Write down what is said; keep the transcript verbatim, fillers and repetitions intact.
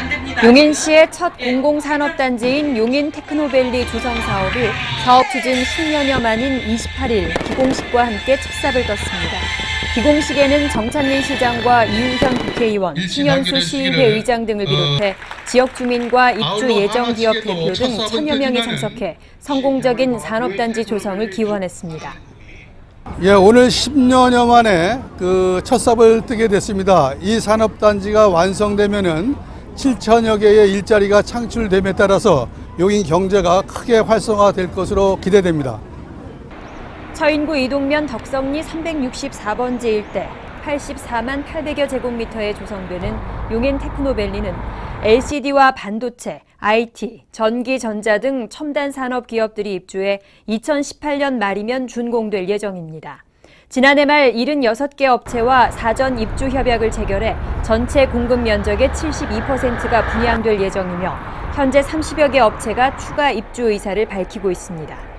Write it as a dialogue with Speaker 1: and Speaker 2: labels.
Speaker 1: 용인시의 첫 공공산업단지인 용인테크노밸리 조성 사업이 사업 추진 십 년여 만인 이십팔 일 기공식과 함께 첫삽을 떴습니다. 기공식에는 정찬민 시장과 이우현 국회의원, 신현수 시의회 의장 등을 비롯해 지역 주민과 입주 예정 기업 대표 등 천여 명이 참석해 성공적인 산업단지 조성을 기원했습니다.
Speaker 2: 예, 오늘 십 년여 만에 그 첫 삽을 뜨게 됐습니다. 이 산업단지가 완성되면은 칠천여 개의 일자리가 창출됨에 따라서 용인 경제가 크게 활성화될 것으로 기대됩니다.
Speaker 1: 처인구 이동면 덕성리 삼백육십사 번지 일대 팔십사만 팔백여 제곱미터에 조성되는 용인 테크노밸리는 엘시디와 반도체, 아이티, 전기, 전자 등 첨단 산업 기업들이 입주해 이천십팔 년 말이면 준공될 예정입니다. 지난해 말 칠십육 개 업체와 사전 입주 협약을 체결해 전체 공급 면적의 칠십이 퍼센트가 분양될 예정이며 현재 삼십여 개 업체가 추가 입주 의사를 밝히고 있습니다.